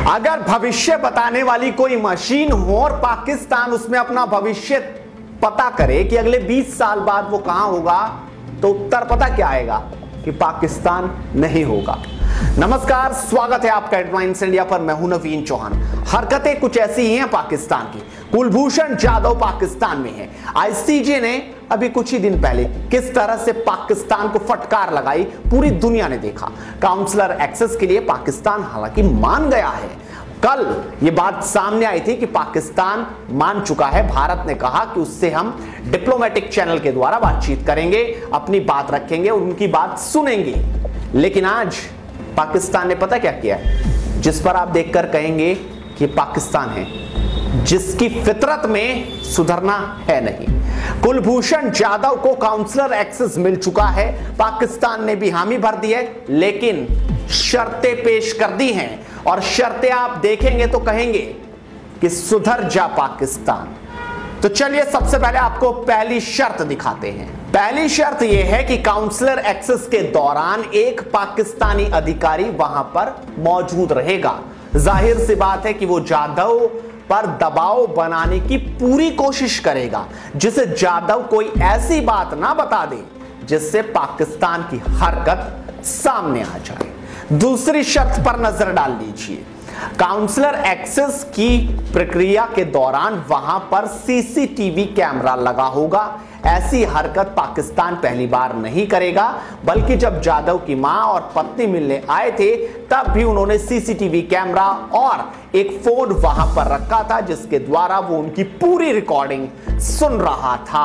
अगर भविष्य बताने वाली कोई मशीन हो और पाकिस्तान उसमें अपना भविष्य पता करे कि अगले 20 साल बाद वो कहां होगा, तो उत्तर पता क्या आएगा कि पाकिस्तान नहीं होगा। नमस्कार, स्वागत है आपका हेडलाइंस इंडिया पर। मैं हूं नवीन चौहान। हरकतें कुछ ऐसी ही हैं पाकिस्तान की। कुलभूषण जाधव पाकिस्तान में है। आईसीजे ने अभी कुछ ही दिन पहले किस तरह से पाकिस्तान को फटकार लगाई, पूरी दुनिया ने देखा। काउंसलर एक्सेस के लिए पाकिस्तान हालांकि मान गया है। कल ये बात सामने आई थी कि पाकिस्तान मान चुका है। भारत ने कहा कि उससे हम डिप्लोमेटिक चैनल के द्वारा बातचीत करेंगे, अपनी बात रखेंगे, उनकी बात सुनेंगे। लेकिन आज पाकिस्तान ने पता क्या किया है, जिस पर आप देखकर कहेंगे कि पाकिस्तान है जिसकी फितरत में सुधरना है नहीं। कुलभूषण जाधव को काउंसलर एक्सेस मिल चुका है। पाकिस्तान ने भी हामी भर दी है, लेकिन शर्तें पेश कर दी हैं। और शर्तें आप देखेंगे तो कहेंगे कि सुधर जा पाकिस्तान। तो चलिए सबसे पहले आपको पहली शर्त दिखाते हैं। पहली शर्त यह है कि काउंसलर एक्सेस के दौरान एक पाकिस्तानी अधिकारी वहां पर मौजूद रहेगा। जाहिर सी बात है कि वो जाधव पर दबाव बनाने की पूरी कोशिश करेगा, जिसे जाधव कोई ऐसी बात ना बता दे जिससे पाकिस्तान की हरकत सामने आ जाए। दूसरी शर्त पर नजर डाल लीजिए। काउंसलर एक्सेस की प्रक्रिया के दौरान वहां पर सीसीटीवी कैमरा लगा होगा। ऐसी हरकत पाकिस्तान पहली बार नहीं करेगा, बल्कि जब जाधव की मां और पत्नी मिलने आए थे तब भी उन्होंने सीसीटीवी कैमरा और एक फोन वहां पर रखा था, जिसके द्वारा वो उनकी पूरी रिकॉर्डिंग सुन रहा था।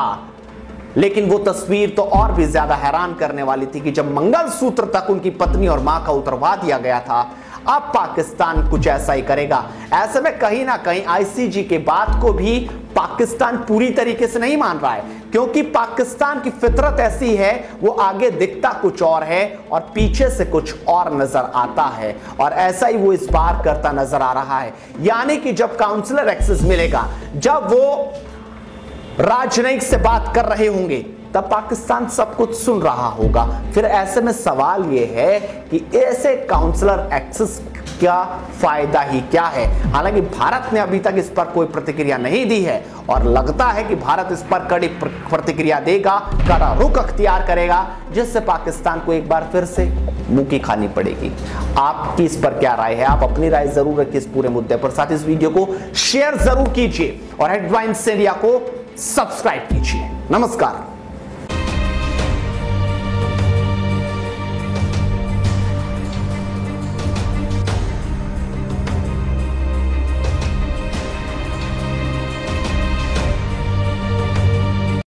लेकिन वो तस्वीर तो और भी ज्यादा हैरान करने वाली थी कि जब मंगलसूत्र तक उनकी पत्नी और मां का उतरवा दिया गया था, अब पाकिस्तान कुछ ऐसा ही करेगा। ऐसे में कहीं ना कहीं आईसीजे के बात को भी पाकिस्तान पूरी तरीके से नहीं मान रहा है, क्योंकि पाकिस्तान की फितरत ऐसी है, वो आगे दिखता कुछ और है और पीछे से कुछ और नजर आता है। और ऐसा ही वो इस बार करता नजर आ रहा है। यानी कि जब काउंसलर एक्सेस मिलेगा, जब वो राजनयिक से बात कर रहे होंगे, तब पाकिस्तान सब कुछ सुन रहा होगा। फिर ऐसे में सवाल यह है कि ऐसे काउंसलर एक्सेस का फायदा ही क्या है। हालांकि भारत ने अभी तक इस पर कोई प्रतिक्रिया नहीं दी है और लगता है कि भारत इस पर कड़ी प्रतिक्रिया देगा, कड़ा रुख अख्तियार करेगा, जिससे पाकिस्तान को एक बार फिर से मुंह की खानी पड़ेगी। आपकी इस पर क्या राय है? आप अपनी राय जरूर रखिए इस पूरे मुद्दे पर। साथ इस वीडियो को शेयर जरूर कीजिए और हेडलाइंस इंडिया को सब्सक्राइब कीजिए। नमस्कार।